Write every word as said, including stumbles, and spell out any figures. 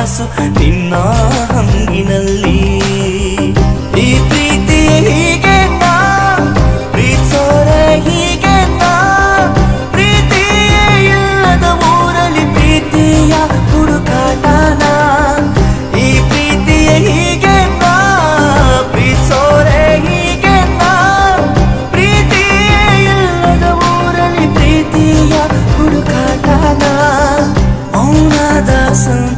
ಮನಸ್ಸು ನಿನ್ನ ಹಂಗಿನಲ್ಲಿ ಈ ಪ್ರೀತಿ ಹೀಗೆ ನಾ ಪ್ರೀತಿಸೋರೆ ಹೀಗೆ ನಾ ಪ್ರೀತಿಯೇ ಇಲ್ಲದ ಊರಲ್ಲಿ ಪ್ರೀತಿಯ ಹುಡುಕಾಟನ ಈ ಪ್ರೀತಿಯೇ ಹೀಗೆ ನಾ ಪ್ರೀತಿಸೋರೆ ಹೀಗೆ ನಾ ಪ್ರೀತಿಯೇ ಇಲ್ಲದ ಊರಲ್ಲಿ ಪ್ರೀತಿಯ ಹುಡುಕಾಟನ ಮೌನದ